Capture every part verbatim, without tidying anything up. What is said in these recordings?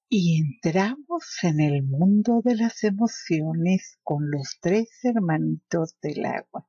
Y entramos en el mundo de las emociones con los tres hermanitos del agua.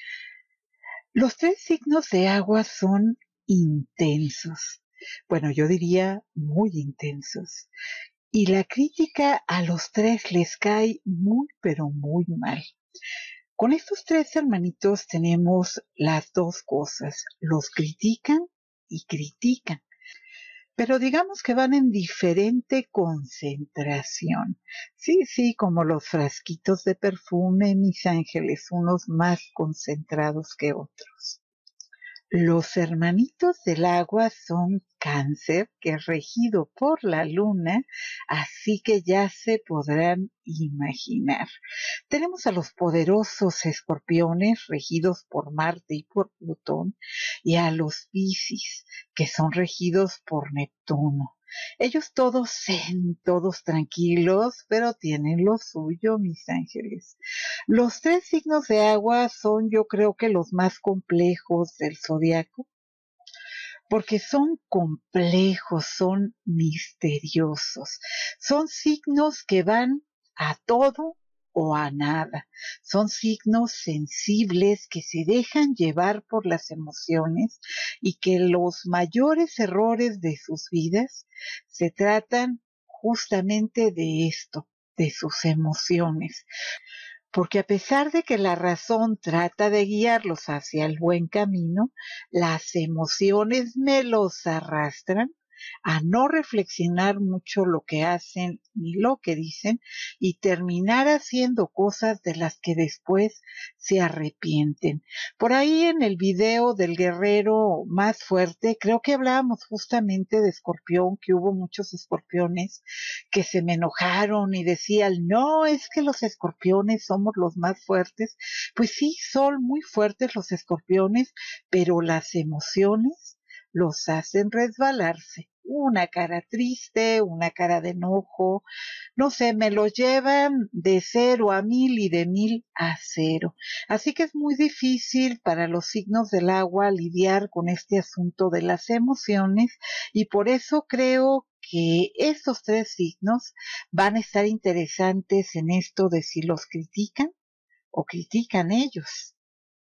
Los tres signos de agua son intensos. Bueno, yo diría muy intensos. Y la crítica a los tres les cae muy, pero muy mal. Con estos tres hermanitos tenemos las dos cosas. Los critican y critican. Pero digamos que van en diferente concentración. Sí, sí, como los frasquitos de perfume, mis ángeles, unos más concentrados que otros. Los hermanitos del agua son Cáncer, que es regido por la luna, así que ya se podrán imaginar. Tenemos a los poderosos escorpiones, regidos por Marte y por Plutón, y a los Piscis, que son regidos por Neptuno. Ellos todos zen, todos tranquilos, pero tienen lo suyo, mis ángeles. Los tres signos de agua son, yo creo que los más complejos del zodiaco, porque son complejos, son misteriosos, son signos que van a todo o a nada, son signos sensibles que se dejan llevar por las emociones y que los mayores errores de sus vidas se tratan justamente de esto, de sus emociones. Porque a pesar de que la razón trata de guiarlos hacia el buen camino, las emociones me los arrastran a no reflexionar mucho lo que hacen ni lo que dicen y terminar haciendo cosas de las que después se arrepienten. Por ahí en el video del guerrero más fuerte, creo que hablábamos justamente de Escorpión, que hubo muchos escorpiones que se me enojaron y decían, no, es que los escorpiones somos los más fuertes. Pues sí, son muy fuertes los escorpiones, pero las emociones los hacen resbalarse. Una cara triste, una cara de enojo, no sé, me lo llevan de cero a mil y de mil a cero. Así que es muy difícil para los signos del agua lidiar con este asunto de las emociones y por eso creo que estos tres signos van a estar interesantes en esto de si los critican o critican ellos.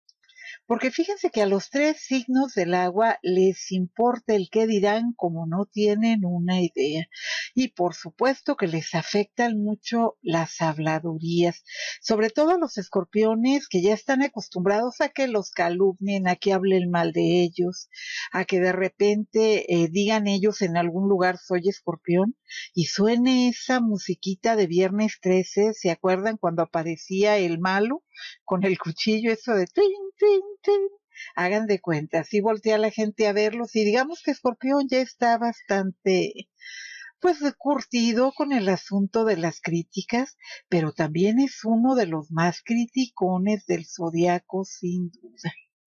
Porque fíjense que a los tres signos del agua les importa el qué dirán como no tienen una idea. Y por supuesto que les afectan mucho las habladurías, sobre todo a los escorpiones que ya están acostumbrados a que los calumnien, a que hablen mal de ellos, a que de repente eh, digan ellos en algún lugar soy escorpión y suene esa musiquita de viernes trece, ¿se acuerdan cuando aparecía el malo? Con el cuchillo, eso de twin, twin, twin. Hagan de cuenta, así voltea la gente a verlos y digamos que Escorpión ya está bastante, pues, curtido con el asunto de las críticas, pero también es uno de los más criticones del zodiaco, sin duda.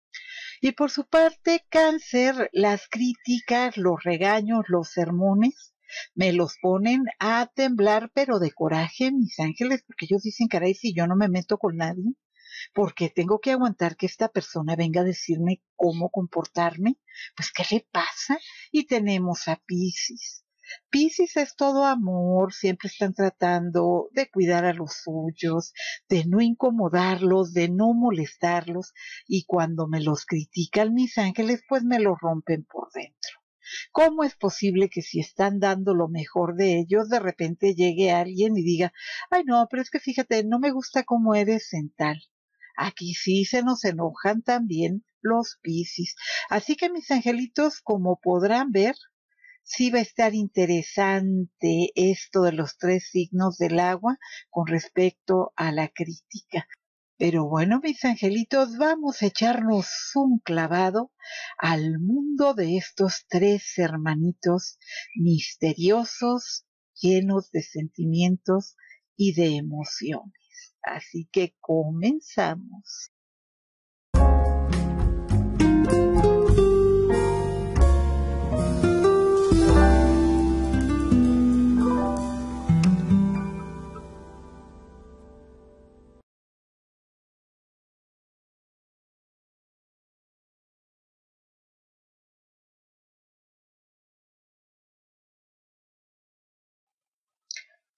Y por su parte, Cáncer, las críticas, los regaños, los sermones, me los ponen a temblar, pero de coraje, mis ángeles, porque ellos dicen, caray, si yo no me meto con nadie, porque tengo que aguantar que esta persona venga a decirme cómo comportarme, pues ¿qué le pasa? Y tenemos a Piscis. Piscis es todo amor, siempre están tratando de cuidar a los suyos, de no incomodarlos, de no molestarlos, y cuando me los critican mis ángeles, pues me los rompen por dentro. ¿Cómo es posible que si están dando lo mejor de ellos, de repente llegue alguien y diga, ay no, pero es que fíjate, no me gusta cómo eres en tal? Aquí sí se nos enojan también los Piscis. Así que mis angelitos, como podrán ver, sí va a estar interesante esto de los tres signos del agua con respecto a la crítica. Pero bueno, mis angelitos, vamos a echarnos un clavado al mundo de estos tres hermanitos misteriosos, llenos de sentimientos y de emociones. Así que comenzamos.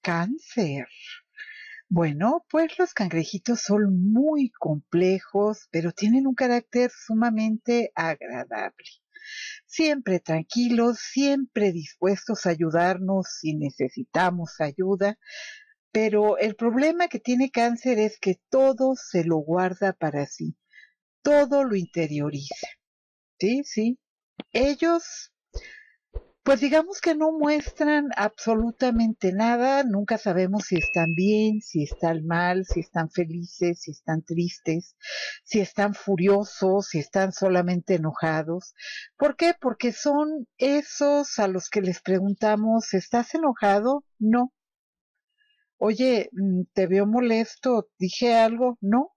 Cáncer. Bueno, pues los cangrejitos son muy complejos, pero tienen un carácter sumamente agradable. Siempre tranquilos, siempre dispuestos a ayudarnos si necesitamos ayuda, pero el problema que tiene Cáncer es que todo se lo guarda para sí, todo lo interioriza. Sí, sí. Ellos, pues digamos que no muestran absolutamente nada, nunca sabemos si están bien, si están mal, si están felices, si están tristes, si están furiosos, si están solamente enojados. ¿Por qué? Porque son esos a los que les preguntamos, ¿estás enojado? No. Oye, mm, te veo molesto, dije algo, no.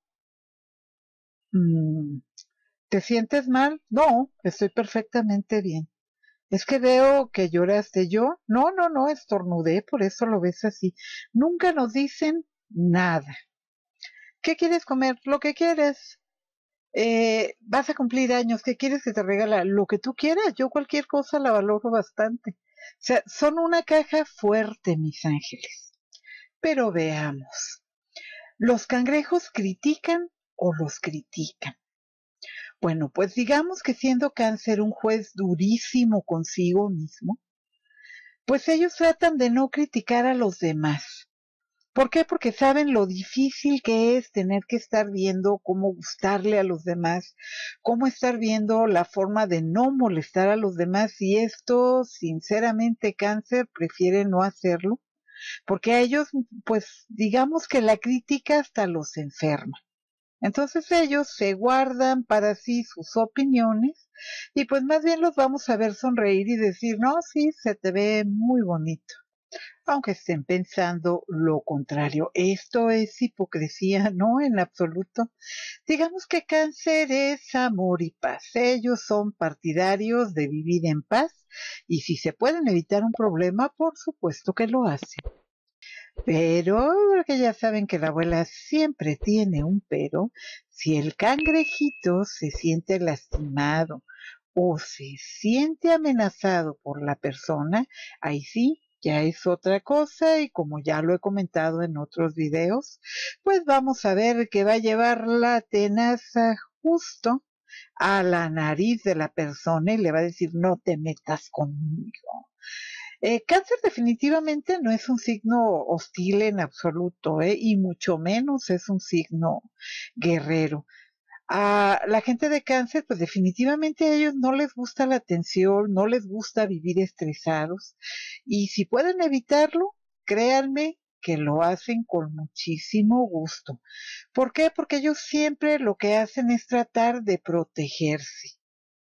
Mm, ¿Te sientes mal? No, estoy perfectamente bien. Es que veo que lloraste. Yo, no, no, no, estornudé, por eso lo ves así. Nunca nos dicen nada. ¿Qué quieres comer? Lo que quieres. Eh, vas a cumplir años, ¿qué quieres que te regala? Lo que tú quieras, yo cualquier cosa la valoro bastante. O sea, son una caja fuerte, mis ángeles. Pero veamos. ¿Los cangrejos critican o los critican? Bueno, pues digamos que siendo Cáncer un juez durísimo consigo mismo, pues ellos tratan de no criticar a los demás. ¿Por qué? Porque saben lo difícil que es tener que estar viendo cómo gustarle a los demás, cómo estar viendo la forma de no molestar a los demás, y esto, sinceramente, Cáncer prefiere no hacerlo, porque a ellos, pues digamos que la crítica hasta los enferma. Entonces ellos se guardan para sí sus opiniones y pues más bien los vamos a ver sonreír y decir, no, sí, se te ve muy bonito, aunque estén pensando lo contrario. Esto es hipocresía, no en absoluto. Digamos que Cáncer es amor y paz. Ellos son partidarios de vivir en paz y si se pueden evitar un problema, por supuesto que lo hacen. Pero, porque ya saben que la abuela siempre tiene un pero, si el cangrejito se siente lastimado o se siente amenazado por la persona, ahí sí, ya es otra cosa y como ya lo he comentado en otros videos, pues vamos a ver que va a llevar la tenaza justo a la nariz de la persona y le va a decir no te metas conmigo. Eh, cáncer definitivamente no es un signo hostil en absoluto, ¿eh? Y mucho menos es un signo guerrero. A la gente de Cáncer, pues definitivamente a ellos no les gusta la tensión, no les gusta vivir estresados. Y si pueden evitarlo, créanme que lo hacen con muchísimo gusto. ¿Por qué? Porque ellos siempre lo que hacen es tratar de protegerse.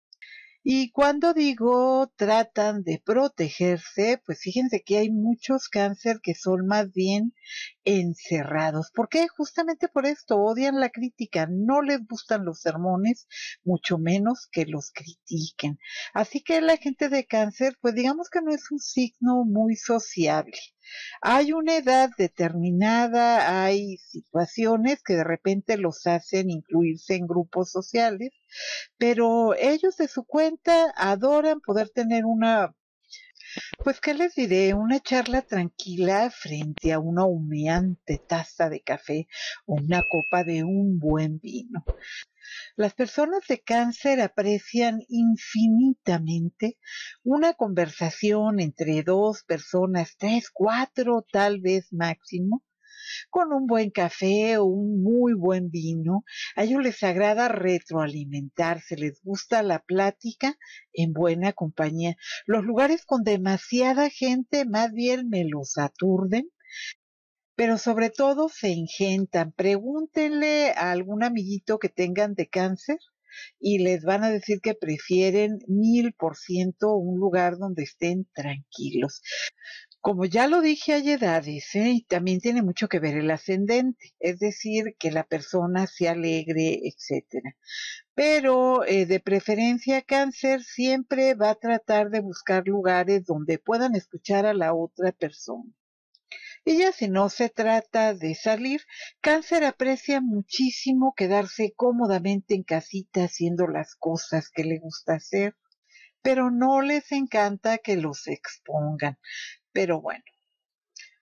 Y cuando digo tratan de protegerse, pues fíjense que hay muchos cáncer que son más bien encerrados. ¿Por qué? Justamente por esto, odian la crítica, no les gustan los sermones, mucho menos que los critiquen. Así que la gente de cáncer, pues digamos que no es un signo muy sociable. Hay una edad determinada, hay situaciones que de repente los hacen incluirse en grupos sociales, pero ellos de su cuenta adoran poder tener una, pues qué les diré, una charla tranquila frente a una humeante taza de café o una copa de un buen vino. Las personas de cáncer aprecian infinitamente una conversación entre dos personas, tres, cuatro tal vez máximo, con un buen café o un muy buen vino. A ellos les agrada retroalimentarse, les gusta la plática en buena compañía. Los lugares con demasiada gente más bien me los aturden, pero sobre todo se engentan. Pregúntenle a algún amiguito que tengan de cáncer y les van a decir que prefieren mil por ciento un lugar donde estén tranquilos. Como ya lo dije, hay edades, ¿eh? Y también tiene mucho que ver el ascendente, es decir, que la persona sea alegre, etcétera. Pero eh, de preferencia Cáncer siempre va a tratar de buscar lugares donde puedan escuchar a la otra persona. Y ya si no se trata de salir, Cáncer aprecia muchísimo quedarse cómodamente en casita haciendo las cosas que le gusta hacer, pero no les encanta que los expongan. Pero bueno,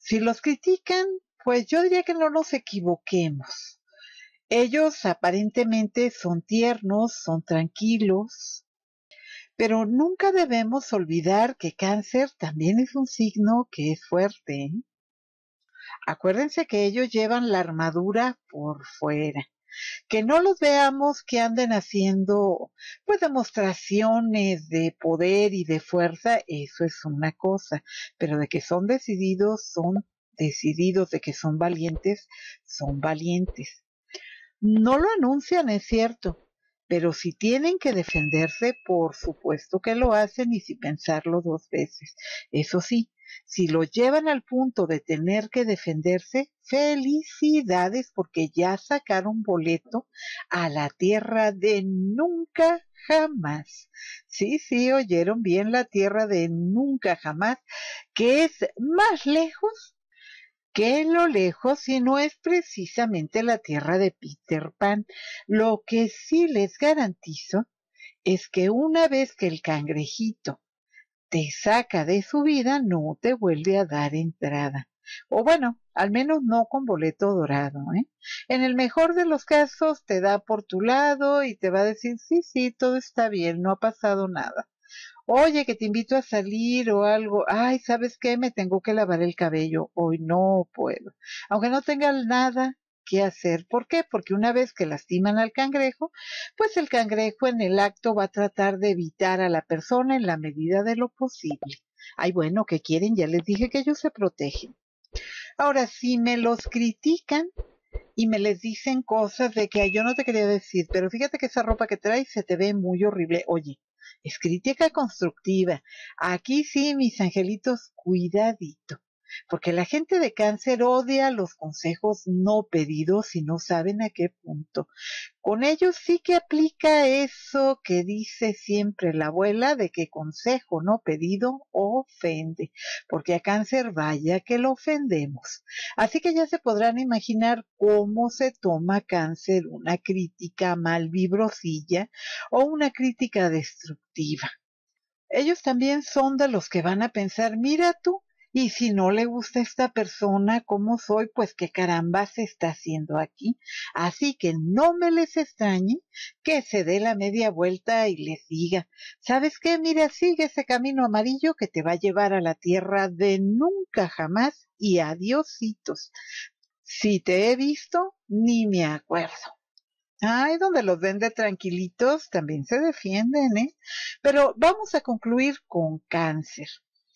Si los critican, pues yo diría que no nos equivoquemos. Ellos aparentemente son tiernos, son tranquilos, pero nunca debemos olvidar que Cáncer también es un signo que es fuerte, ¿eh? Acuérdense que ellos llevan la armadura por fuera. Que no los veamos que anden haciendo pues demostraciones de poder y de fuerza, eso es una cosa, pero de que son decididos, son decididos, de que son valientes, son valientes. No lo anuncian, es cierto, pero si tienen que defenderse, por supuesto que lo hacen y sin pensarlo dos veces. Eso sí, si lo llevan al punto de tener que defenderse, felicidades porque ya sacaron boleto a la tierra de nunca jamás. Sí, sí, oyeron bien, la tierra de nunca jamás, que es más lejos que lo lejos, si no es precisamente la tierra de Peter Pan. Lo que sí les garantizo es que una vez que el cangrejito te saca de su vida, no te vuelve a dar entrada. O bueno, al menos no con boleto dorado, ¿eh? En el mejor de los casos te da por tu lado y te va a decir, sí, sí, todo está bien, no ha pasado nada. Oye, que te invito a salir o algo. Ay, ¿sabes qué? Me tengo que lavar el cabello. Hoy no puedo. Aunque no tenga nada que hacer. ¿Por qué? Porque una vez que lastiman al cangrejo, pues el cangrejo en el acto va a tratar de evitar a la persona en la medida de lo posible. Ay, bueno, ¿qué quieren? Ya les dije que ellos se protegen. Ahora, si me los critican y me les dicen cosas de que "Ay, yo no te quería decir, pero fíjate que esa ropa que traes se te ve muy horrible". Oye, es crítica constructiva. Aquí sí, mis angelitos, cuidadito. Porque la gente de Cáncer odia los consejos no pedidos y no saben a qué punto. Con ellos sí que aplica eso que dice siempre la abuela de que consejo no pedido ofende, porque a Cáncer vaya que lo ofendemos. Así que ya se podrán imaginar cómo se toma Cáncer una crítica mal vibrosilla o una crítica destructiva. Ellos también son de los que van a pensar, mira tú, y si no le gusta a esta persona como soy, pues qué caramba se está haciendo aquí. Así que no me les extrañe que se dé la media vuelta y les diga, ¿sabes qué? Mira, sigue ese camino amarillo que te va a llevar a la tierra de nunca jamás y adiositos. Si te he visto, ni me acuerdo. Ay, donde los ven de tranquilitos también se defienden, ¿eh? Pero vamos a concluir con Cáncer.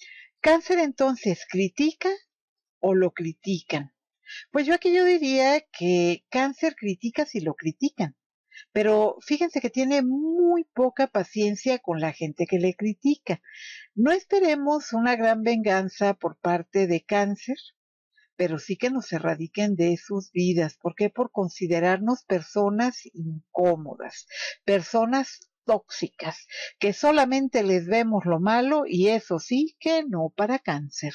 Cáncer entonces, ¿critica o lo critican? Pues yo aquí yo diría que Cáncer critica si lo critican, pero fíjense que tiene muy poca paciencia con la gente que le critica. No esperemos una gran venganza por parte de Cáncer, pero sí que nos erradiquen de sus vidas. ¿Por qué? Por considerarnos personas incómodas, personas tóxicas, que solamente les vemos lo malo y eso sí que no para Cáncer.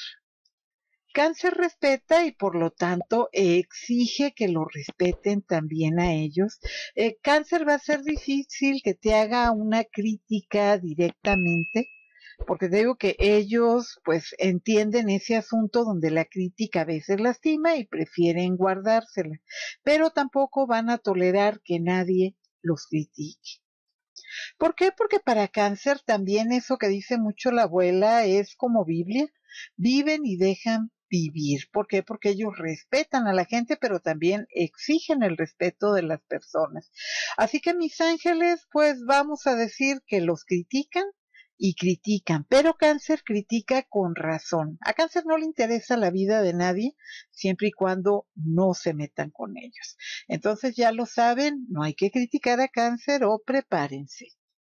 Cáncer respeta y por lo tanto eh, exige que lo respeten también a ellos. Eh, Cáncer va a ser difícil que te haga una crítica directamente, porque te digo que ellos pues entienden ese asunto donde la crítica a veces lastima y prefieren guardársela, pero tampoco van a tolerar que nadie los critique. ¿Por qué? Porque para Cáncer también eso que dice mucho la abuela es como Biblia, viven y dejan vivir. ¿Por qué? Porque ellos respetan a la gente, pero también exigen el respeto de las personas. Así que mis ángeles, pues vamos a decir que los critican y critican, pero Cáncer critica con razón. A Cáncer no le interesa la vida de nadie siempre y cuando no se metan con ellos. Entonces ya lo saben, no hay que criticar a Cáncer o prepárense.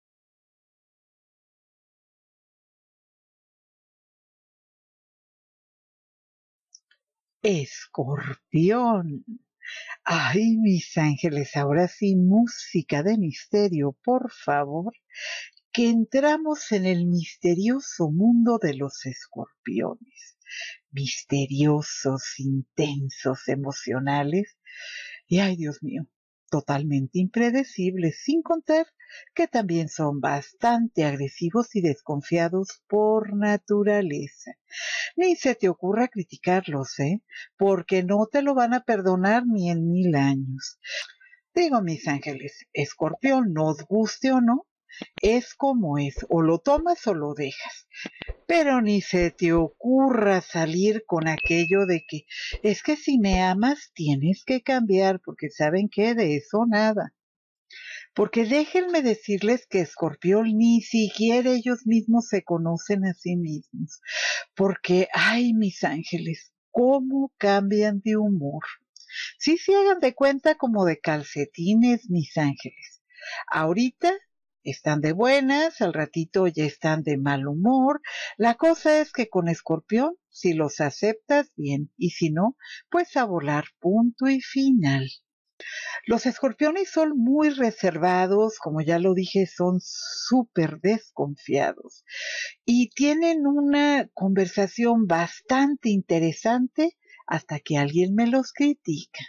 Escorpión. Ay, mis ángeles, ahora sí, música de misterio, por favor, que entramos en el misterioso mundo de los escorpiones. Misteriosos, intensos, emocionales. Y ay, Dios mío, totalmente impredecibles, sin contar que también son bastante agresivos y desconfiados por naturaleza. Ni se te ocurra criticarlos, ¿eh? Porque no te lo van a perdonar ni en mil años. Digo, mis ángeles, Escorpión, nos guste o no, es como es, o lo tomas o lo dejas. Pero ni se te ocurra salir con aquello de que es que si me amas tienes que cambiar, porque ¿saben qué? De eso nada. Porque déjenme decirles que Escorpión ni siquiera ellos mismos se conocen a sí mismos. Porque, ay, mis ángeles, cómo cambian de humor. Sí se hagan de cuenta como de calcetines, mis ángeles. Ahorita están de buenas, al ratito ya están de mal humor. La cosa es que con Escorpión, si los aceptas bien, y si no, pues a volar, punto y final. Los escorpiones son muy reservados, como ya lo dije, son súper desconfiados y tienen una conversación bastante interesante hasta que alguien me los critica.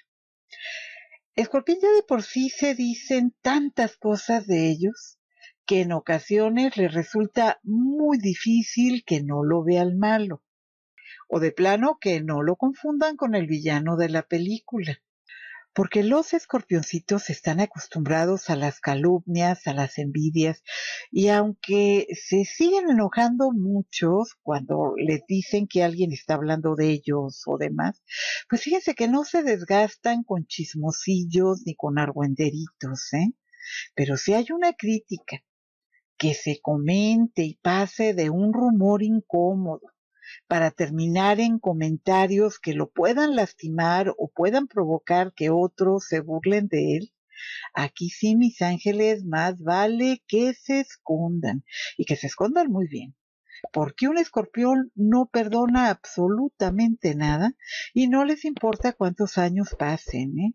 Escorpión ya de por sí se dicen tantas cosas de ellos que en ocasiones les resulta muy difícil que no lo vean malo, o de plano que no lo confundan con el villano de la película. Porque los escorpioncitos están acostumbrados a las calumnias, a las envidias, y aunque se siguen enojando muchos cuando les dicen que alguien está hablando de ellos o demás, pues fíjense que no se desgastan con chismosillos ni con argüenderitos, ¿eh? Pero si hay una crítica que se comente y pase de un rumor incómodo para terminar en comentarios que lo puedan lastimar o puedan provocar que otros se burlen de él, aquí sí, mis ángeles, más vale que se escondan y que se escondan muy bien. Porque un escorpión no perdona absolutamente nada y no les importa cuántos años pasen, ¿eh?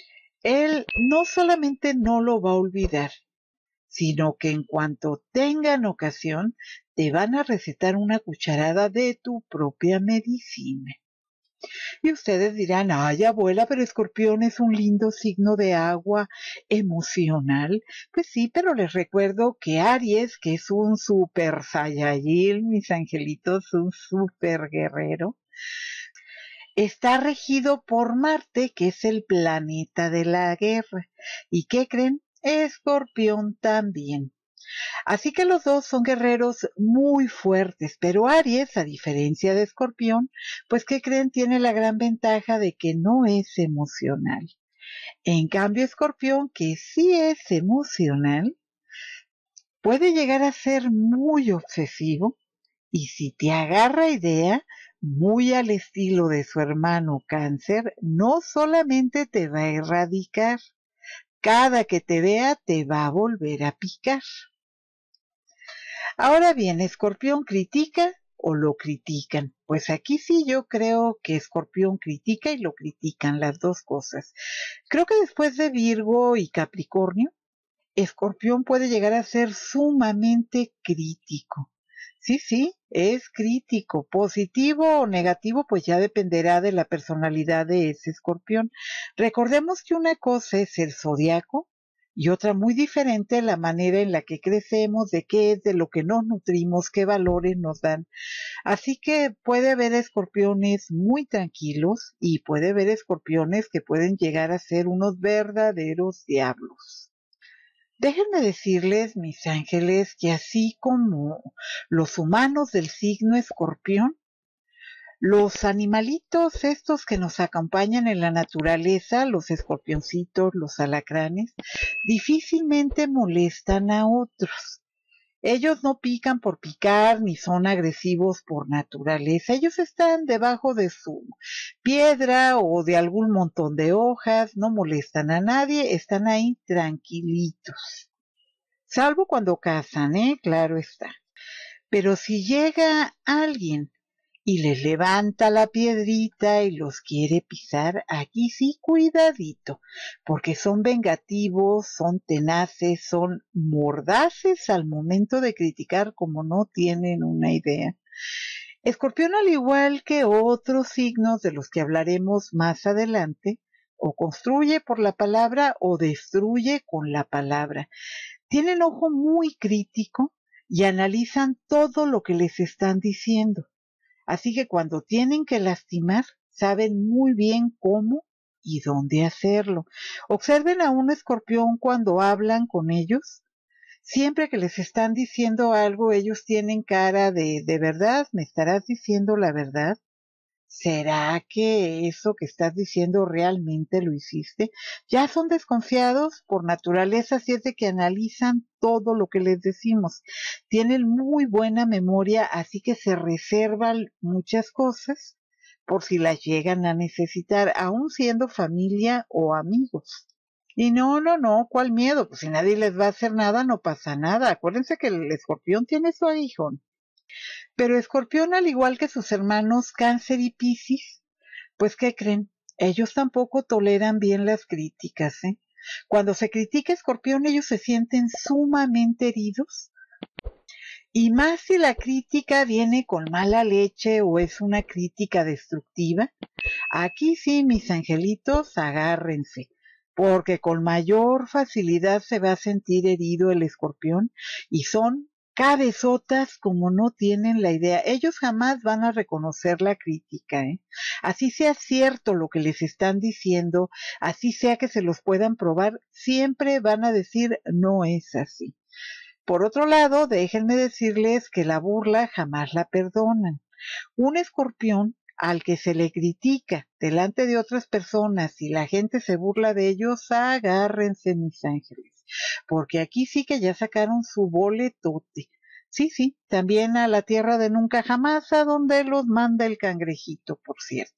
Él no solamente no lo va a olvidar, sino que en cuanto tengan ocasión, te van a recetar una cucharada de tu propia medicina. Y ustedes dirán, ay abuela, pero Escorpión es un lindo signo de agua emocional. Pues sí, pero les recuerdo que Aries, que es un super saiyajin, mis angelitos, un super guerrero, está regido por Marte, que es el planeta de la guerra. ¿Y qué creen? Escorpión también. Así que los dos son guerreros muy fuertes, pero Aries, a diferencia de Escorpión, pues ¿qué creen? Tiene la gran ventaja de que no es emocional. En cambio, Escorpión, que sí es emocional, puede llegar a ser muy obsesivo y si te agarra idea, muy al estilo de su hermano Cáncer, no solamente te va a erradicar, cada que te vea te va a volver a picar. Ahora bien, ¿Escorpión critica o lo critican? Pues aquí sí yo creo que Escorpión critica y lo critican las dos cosas. Creo que después de Virgo y Capricornio, Escorpión puede llegar a ser sumamente crítico. Sí, sí, es crítico, positivo o negativo, pues ya dependerá de la personalidad de ese escorpión. Recordemos que una cosa es el zodiaco y otra muy diferente la manera en la que crecemos, de qué es, de lo que nos nutrimos, qué valores nos dan. Así que puede haber escorpiones muy tranquilos y puede haber escorpiones que pueden llegar a ser unos verdaderos diablos. Déjenme decirles, mis ángeles, que así como los humanos del signo Escorpión, los animalitos estos que nos acompañan en la naturaleza, los escorpioncitos, los alacranes, difícilmente molestan a otros. Ellos no pican por picar ni son agresivos por naturaleza. Ellos están debajo de su piedra o de algún montón de hojas, no molestan a nadie, están ahí tranquilitos. Salvo cuando cazan, ¿eh? Claro está. Pero si llega alguien y les levanta la piedrita y los quiere pisar, aquí sí cuidadito, porque son vengativos, son tenaces, son mordaces al momento de criticar como no tienen una idea. Escorpión, al igual que otros signos de los que hablaremos más adelante, o construye por la palabra o destruye con la palabra. Tienen ojo muy crítico y analizan todo lo que les están diciendo. Así que cuando tienen que lastimar, saben muy bien cómo y dónde hacerlo. Observen a un escorpión cuando hablan con ellos. Siempre que les están diciendo algo, ellos tienen cara de, ¿de verdad? ¿Me estarás diciendo la verdad? ¿Será que eso que estás diciendo realmente lo hiciste? Ya son desconfiados por naturaleza, así es de que analizan todo lo que les decimos. Tienen muy buena memoria, así que se reservan muchas cosas por si las llegan a necesitar, aun siendo familia o amigos. Y no, no, no, ¿cuál miedo? Pues si nadie les va a hacer nada, no pasa nada. Acuérdense que el escorpión tiene su aguijón. Pero Escorpión, al igual que sus hermanos Cáncer y Piscis, pues ¿qué creen? Ellos tampoco toleran bien las críticas, ¿eh? Cuando se critica a Escorpión, ellos se sienten sumamente heridos. Y más si la crítica viene con mala leche o es una crítica destructiva. Aquí sí, mis angelitos, agárrense, porque con mayor facilidad se va a sentir herido el escorpión y son cabezotas como no tienen la idea. Ellos jamás van a reconocer la crítica, ¿eh? Así sea cierto lo que les están diciendo, así sea que se los puedan probar, siempre van a decir no es así. Por otro lado, déjenme decirles que la burla jamás la perdonan. Un escorpión al que se le critica delante de otras personas y la gente se burla de ellos, agárrense mis ángeles, porque aquí sí que ya sacaron su boletote. Sí, sí, también a la tierra de nunca jamás, a donde los manda el cangrejito, por cierto.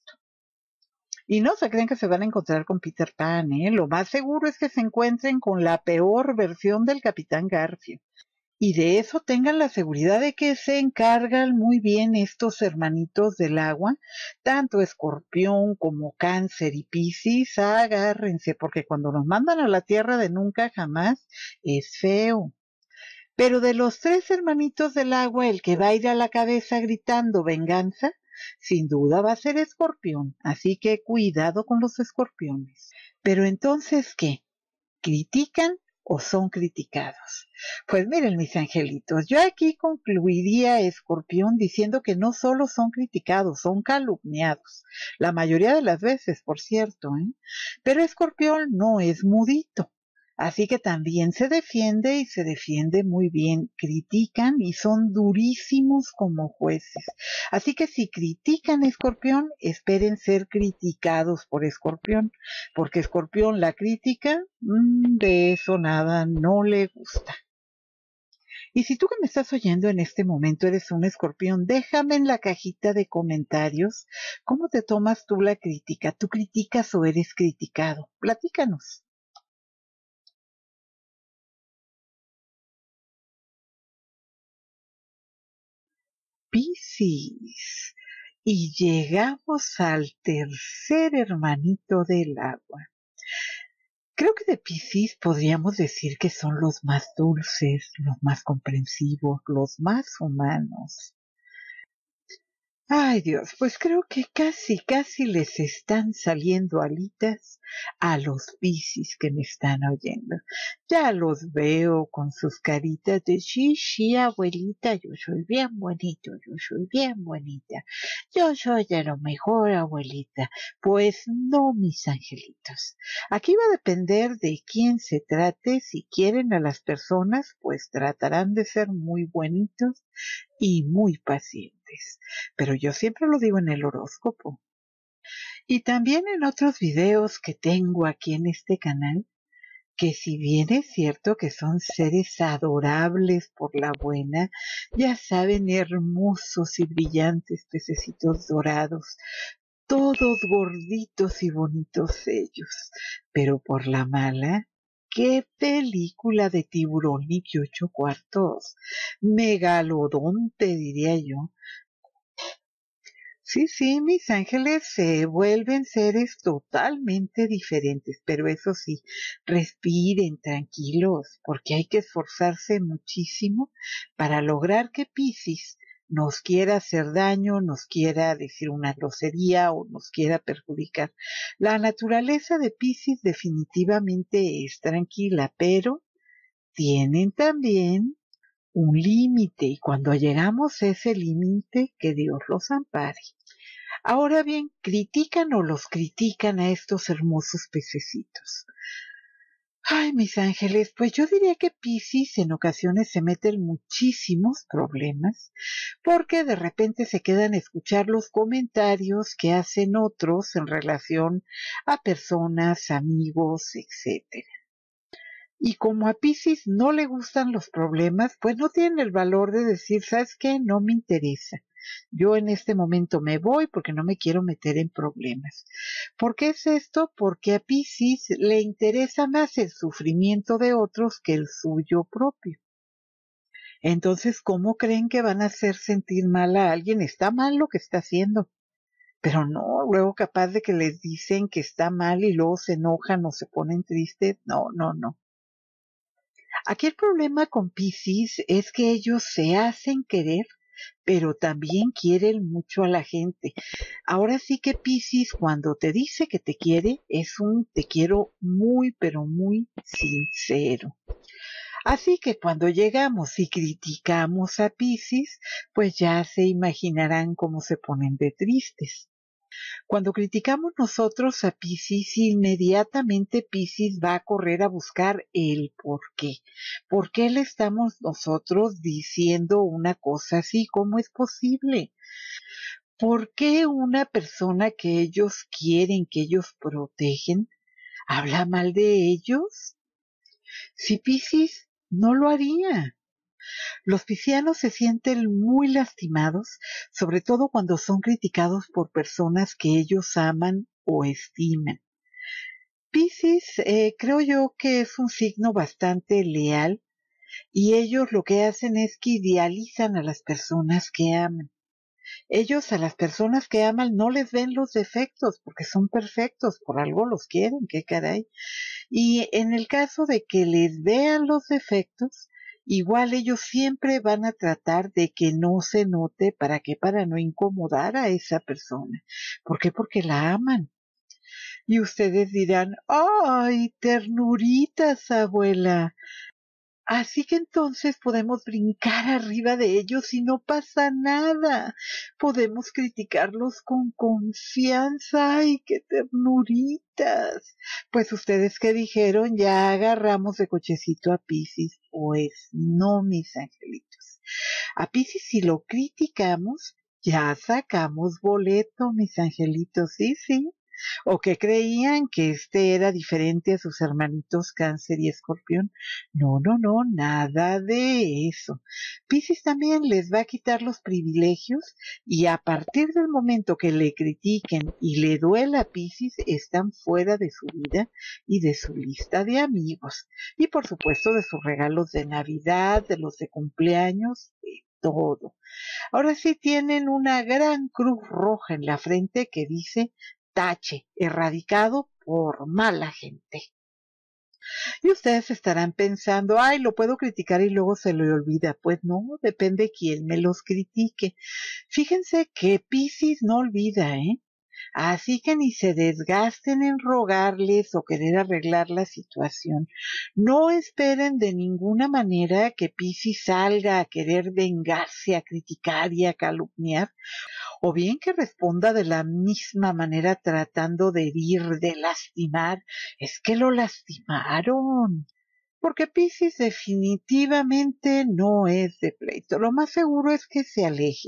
Y no se creen que se van a encontrar con Peter Pan, ¿eh? Lo más seguro es que se encuentren con la peor versión del Capitán Garfio. Y de eso tengan la seguridad de que se encargan muy bien estos hermanitos del agua, tanto Escorpión como Cáncer y Piscis, agárrense, porque cuando nos mandan a la tierra de nunca jamás es feo. Pero de los tres hermanitos del agua, el que va a ir a la cabeza gritando venganza, sin duda va a ser Escorpión, así que cuidado con los escorpiones. Pero entonces, ¿qué? ¿Critican o son criticados? Pues miren, mis angelitos, yo aquí concluiría Escorpión diciendo que no solo son criticados, son calumniados. La mayoría de las veces, por cierto, ¿eh? Pero Escorpión no es mudito. Así que también se defiende y se defiende muy bien. Critican y son durísimos como jueces. Así que si critican a Escorpión, esperen ser criticados por Escorpión, porque Escorpión la crítica, mmm, de eso nada, no le gusta. Y si tú que me estás oyendo en este momento eres un escorpión, déjame en la cajita de comentarios cómo te tomas tú la crítica. ¿Tú criticas o eres criticado? Platícanos. Piscis. Y llegamos al tercer hermanito del agua. Creo que de Piscis podríamos decir que son los más dulces, los más comprensivos, los más humanos. Ay Dios, pues creo que casi, casi les están saliendo alitas a los Piscis que me están oyendo. Ya los veo con sus caritas de sí, sí, abuelita, yo soy bien bonito, yo soy bien bonita. Yo soy de lo mejor, abuelita. Pues no, mis angelitos. Aquí va a depender de quién se trate. Si quieren a las personas, pues tratarán de ser muy bonitos y muy pacientes. Pero yo siempre lo digo en el horóscopo. Y también en otros videos que tengo aquí en este canal, que si bien es cierto que son seres adorables por la buena, ya saben, hermosos y brillantes pececitos dorados, todos gorditos y bonitos ellos, pero por la mala, qué película de tiburón y que ocho cuartos, megalodonte diría yo. Sí, sí, mis ángeles se vuelven seres totalmente diferentes, pero eso sí, respiren tranquilos, porque hay que esforzarse muchísimo para lograr que Piscis nos quiera hacer daño, nos quiera decir una grosería o nos quiera perjudicar. La naturaleza de Piscis definitivamente es tranquila, pero tienen también un límite y cuando llegamos a ese límite, que Dios los ampare. Ahora bien, critican o los critican a estos hermosos pececitos. Ay, mis ángeles, pues yo diría que Piscis en ocasiones se mete en muchísimos problemas porque de repente se quedan a escuchar los comentarios que hacen otros en relación a personas, amigos, etcétera. Y como a Piscis no le gustan los problemas, pues no tienen el valor de decir, ¿sabes qué? No me interesa. Yo en este momento me voy porque no me quiero meter en problemas. ¿Por qué es esto? Porque a Piscis le interesa más el sufrimiento de otros que el suyo propio. Entonces, ¿cómo creen que van a hacer sentir mal a alguien? Está mal lo que está haciendo. Pero no, luego capaz de que les dicen que está mal y luego se enojan o se ponen tristes. No, no, no. Aquí el problema con Piscis es que ellos se hacen querer, pero también quieren mucho a la gente. Ahora sí que Piscis cuando te dice que te quiere es un te quiero muy, pero muy sincero. Así que cuando llegamos y criticamos a Piscis, pues ya se imaginarán cómo se ponen de tristes. Cuando criticamos nosotros a Piscis, inmediatamente Piscis va a correr a buscar el por qué. ¿Por qué le estamos nosotros diciendo una cosa así? ¿Cómo es posible? ¿Por qué una persona que ellos quieren, que ellos protegen, habla mal de ellos? Si Piscis no lo haría. Los piscianos se sienten muy lastimados, sobre todo cuando son criticados por personas que ellos aman o estiman. Piscis eh, creo yo que es un signo bastante leal y ellos lo que hacen es que idealizan a las personas que aman. Ellos a las personas que aman no les ven los defectos porque son perfectos, por algo los quieren, qué caray. Y en el caso de que les vean los defectos, igual ellos siempre van a tratar de que no se note, ¿para qué? Para no incomodar a esa persona. ¿Por qué? Porque la aman. Y ustedes dirán, ¡ay, ternuritas, abuela! Así que entonces podemos brincar arriba de ellos y no pasa nada. Podemos criticarlos con confianza. ¡Ay, qué ternuritas! Pues ustedes que dijeron, ya agarramos de cochecito a Piscis. Pues no, mis angelitos. A Piscis si lo criticamos, ya sacamos boleto, mis angelitos. Sí, sí. O que creían que este era diferente a sus hermanitos Cáncer y Escorpión. No, no, no, nada de eso. Piscis también les va a quitar los privilegios y a partir del momento que le critiquen y le duela a Piscis, están fuera de su vida y de su lista de amigos. Y por supuesto de sus regalos de Navidad, de los de cumpleaños, de todo. Ahora sí tienen una gran cruz roja en la frente que dice tache, erradicado por mala gente. Y ustedes estarán pensando, ay, lo puedo criticar y luego se le olvida. Pues no, depende quién me los critique. Fíjense que Piscis no olvida, ¿eh? Así que ni se desgasten en rogarles o querer arreglar la situación. No esperen de ninguna manera que Piscis salga a querer vengarse, a criticar y a calumniar, o bien que responda de la misma manera tratando de herir, de lastimar. Es que lo lastimaron. Porque Piscis definitivamente no es de pleito. Lo más seguro es que se aleje.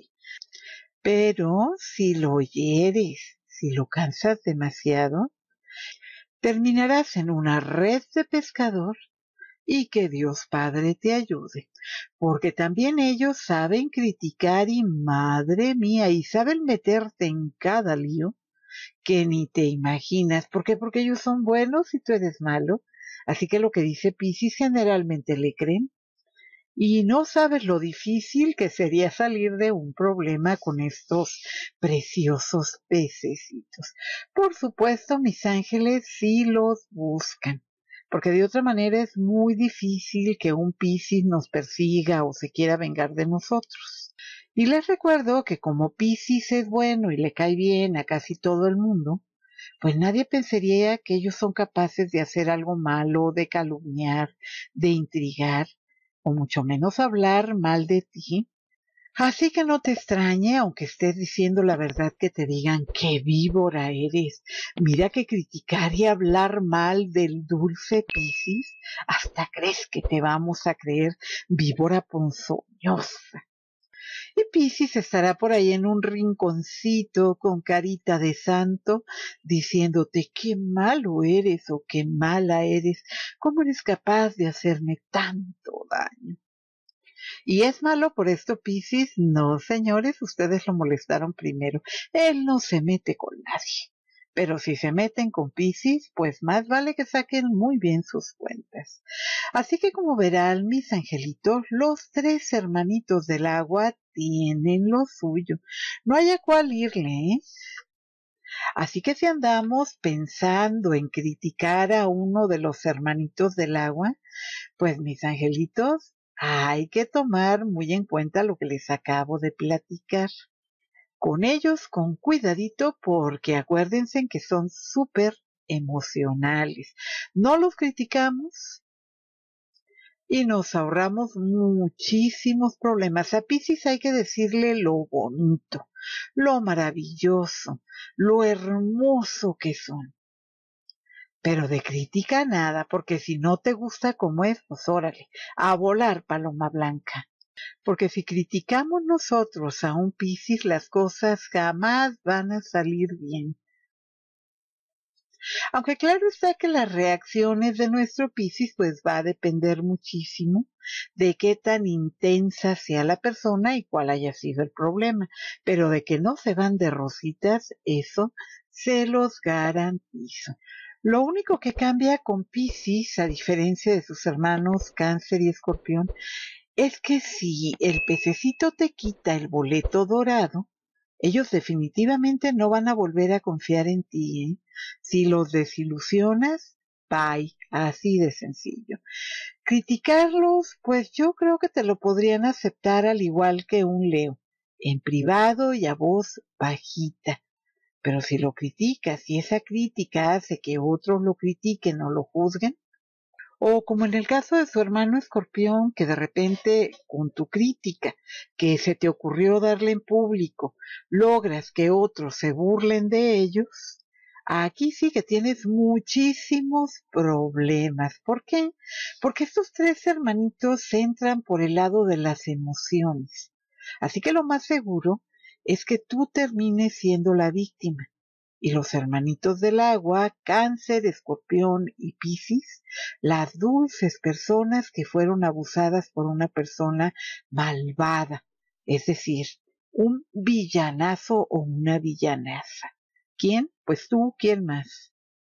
Pero si lo hieres, si lo cansas demasiado, terminarás en una red de pescador y que Dios Padre te ayude, porque también ellos saben criticar y madre mía, y saben meterte en cada lío que ni te imaginas. ¿Por qué? Porque ellos son buenos y tú eres malo. Así que lo que dice Piscis generalmente le creen. Y no sabes lo difícil que sería salir de un problema con estos preciosos pececitos. Por supuesto, mis ángeles sí los buscan, porque de otra manera es muy difícil que un Piscis nos persiga o se quiera vengar de nosotros. Y les recuerdo que como Piscis es bueno y le cae bien a casi todo el mundo, pues nadie pensaría que ellos son capaces de hacer algo malo, de calumniar, de intrigar, o mucho menos hablar mal de ti. Así que no te extrañe, aunque estés diciendo la verdad, que te digan qué víbora eres. Mira que criticar y hablar mal del dulce Piscis, hasta crees que te vamos a creer, víbora ponzoñosa. Y Piscis estará por ahí en un rinconcito con carita de santo, diciéndote qué malo eres o qué mala eres, cómo eres capaz de hacerme tanto daño. ¿Y es malo por esto Piscis? No, señores, ustedes lo molestaron primero. Él no se mete con nadie. Pero si se meten con Piscis, pues más vale que saquen muy bien sus cuentas. Así que como verán, mis angelitos, los tres hermanitos del agua tienen lo suyo. No hay a cuál irle, ¿eh? Así que si andamos pensando en criticar a uno de los hermanitos del agua, pues mis angelitos, hay que tomar muy en cuenta lo que les acabo de platicar. Con ellos con cuidadito, porque acuérdense que son súper emocionales. No los criticamos y nos ahorramos muchísimos problemas. A Piscis hay que decirle lo bonito, lo maravilloso, lo hermoso que son. Pero de crítica nada, porque si no te gusta como es, pues órale, a volar, paloma blanca. Porque si criticamos nosotros a un Piscis, las cosas jamás van a salir bien. Aunque claro está que las reacciones de nuestro Piscis pues va a depender muchísimo de qué tan intensa sea la persona y cuál haya sido el problema. Pero de que no se van de rositas, eso se los garantizo. Lo único que cambia con Piscis, a diferencia de sus hermanos Cáncer y Escorpión, es que si el pececito te quita el boleto dorado, ellos definitivamente no van a volver a confiar en ti, ¿eh? Si los desilusionas, bye, así de sencillo. Criticarlos, pues yo creo que te lo podrían aceptar al igual que un Leo, en privado y a voz bajita. Pero si lo criticas y esa crítica hace que otros lo critiquen o lo juzguen, o como en el caso de su hermano Escorpión, que de repente con tu crítica que se te ocurrió darle en público, logras que otros se burlen de ellos, aquí sí que tienes muchísimos problemas. ¿Por qué? Porque estos tres hermanitos entran por el lado de las emociones. Así que lo más seguro es que tú termines siendo la víctima. Y los hermanitos del agua, Cáncer, Escorpión y Piscis, las dulces personas que fueron abusadas por una persona malvada, es decir, un villanazo o una villanaza. ¿Quién? Pues tú, ¿quién más?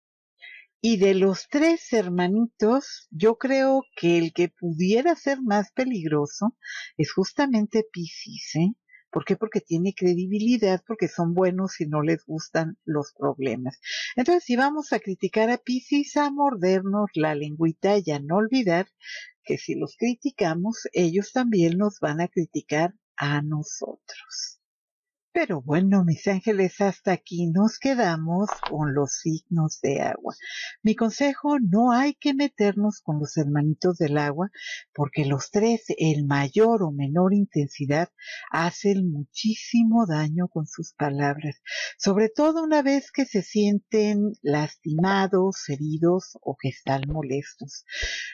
Y de los tres hermanitos, yo creo que el que pudiera ser más peligroso es justamente Piscis, ¿eh? ¿Por qué? Porque tiene credibilidad, porque son buenos y no les gustan los problemas. Entonces, si vamos a criticar a Piscis, a mordernos la lengüita y a no olvidar que si los criticamos, ellos también nos van a criticar a nosotros. Pero bueno, mis ángeles, hasta aquí nos quedamos con los signos de agua. Mi consejo, no hay que meternos con los hermanitos del agua, porque los tres, en mayor o menor intensidad, hacen muchísimo daño con sus palabras, sobre todo una vez que se sienten lastimados, heridos o que están molestos.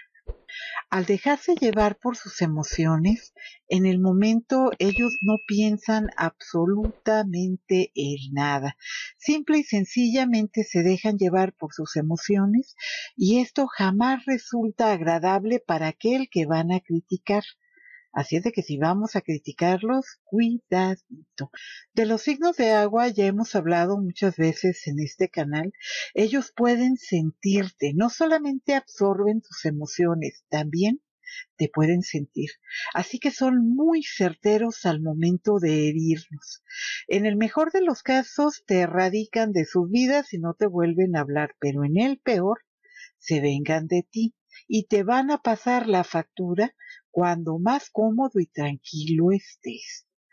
Al dejarse llevar por sus emociones, en el momento ellos no piensan absolutamente en nada. Simple y sencillamente se dejan llevar por sus emociones y esto jamás resulta agradable para aquel que van a criticar. Así es de que si vamos a criticarlos, cuidadito. De los signos de agua ya hemos hablado muchas veces en este canal. Ellos pueden sentirte, no solamente absorben tus emociones, también te pueden sentir. Así que son muy certeros al momento de herirnos. En el mejor de los casos te erradican de sus vidas y no te vuelven a hablar, pero en el peor se vengan de ti y te van a pasar la factura cuando más cómodo y tranquilo estés.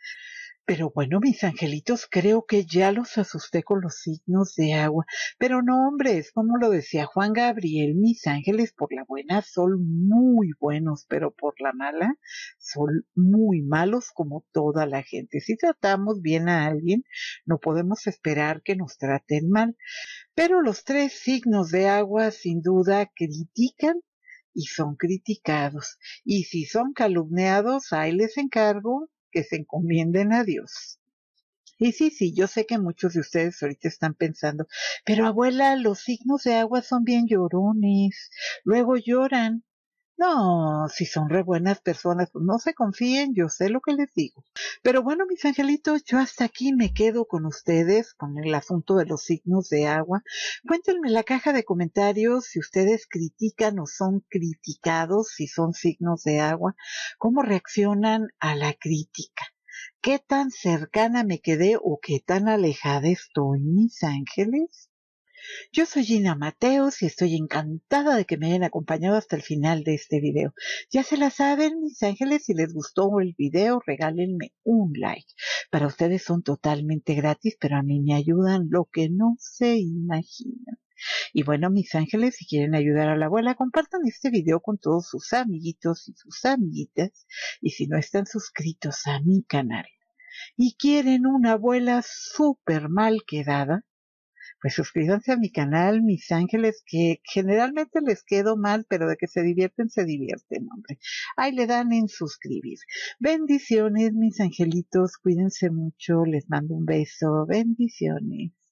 Pero bueno, mis angelitos, creo que ya los asusté con los signos de agua. Pero no, hombre, es como lo decía Juan Gabriel, mis ángeles por la buena son muy buenos, pero por la mala son muy malos como toda la gente. Si tratamos bien a alguien, no podemos esperar que nos traten mal. Pero los tres signos de agua sin duda critican y son criticados. Y si son calumniados, ahí les encargo que se encomienden a Dios. Y sí, sí, yo sé que muchos de ustedes ahorita están pensando, pero abuela, los signos de agua son bien llorones, luego lloran. No, si son re buenas personas, pues no se confíen, yo sé lo que les digo. Pero bueno, mis angelitos, yo hasta aquí me quedo con ustedes, con el asunto de los signos de agua. Cuéntenme en la caja de comentarios si ustedes critican o son criticados, si son signos de agua, cómo reaccionan a la crítica. ¿Qué tan cercana me quedé o qué tan alejada estoy, mis ángeles? Yo soy Gina Mateos y estoy encantada de que me hayan acompañado hasta el final de este video. Ya se la saben, mis ángeles, si les gustó el video, regálenme un like. Para ustedes son totalmente gratis, pero a mí me ayudan lo que no se imaginan. Y bueno, mis ángeles, si quieren ayudar a la abuela, compartan este video con todos sus amiguitos y sus amiguitas. Y si no están suscritos a mi canal y quieren una abuela súper mal quedada, pues suscríbanse a mi canal, mis ángeles, que generalmente les quedo mal, pero de que se divierten, se divierten, hombre. Ahí le dan en suscribir. Bendiciones, mis angelitos, cuídense mucho, les mando un beso, bendiciones.